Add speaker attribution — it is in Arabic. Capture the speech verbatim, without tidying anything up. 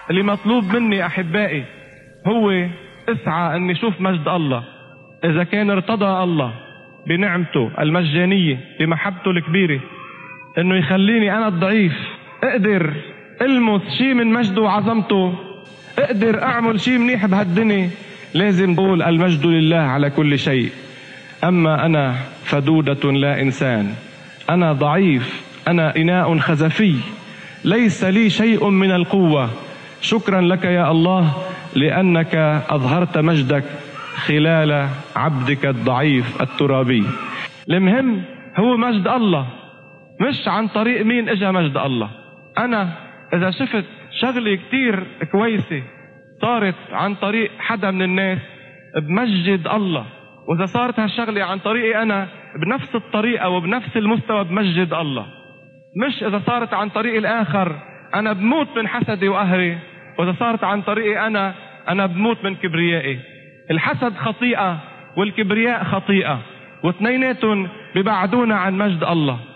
Speaker 1: اللي مطلوب مني أحبائي هو اسعى أني شوف مجد الله. إذا كان ارتضى الله بنعمته المجانية بمحبته الكبيرة أنه يخليني أنا الضعيف أقدر ألمس شيء من مجده وعظمته، أقدر أعمل شيء منيح بهالدنيا، لازم بقول المجد لله على كل شيء. أما أنا فدودة لا إنسان، أنا ضعيف، أنا إناء خزفي، ليس لي شيء من القوة. شكرا لك يا الله لأنك أظهرت مجدك خلال عبدك الضعيف الترابي. المهم هو مجد الله، مش عن طريق مين اجا مجد الله. أنا إذا شفت شغلة كتير كويسة صارت عن طريق حدا من الناس بمجد الله، وإذا صارت هالشغلة عن طريقي أنا بنفس الطريقة وبنفس المستوى بمجد الله. مش إذا صارت عن طريق الآخر أنا بموت من حسدي وقهري، وإذا صارت عن طريقي أنا أنا بموت من كبريائي. الحسد خطيئة والكبرياء خطيئة، واثنيناتهم ببعدونا عن مجد الله.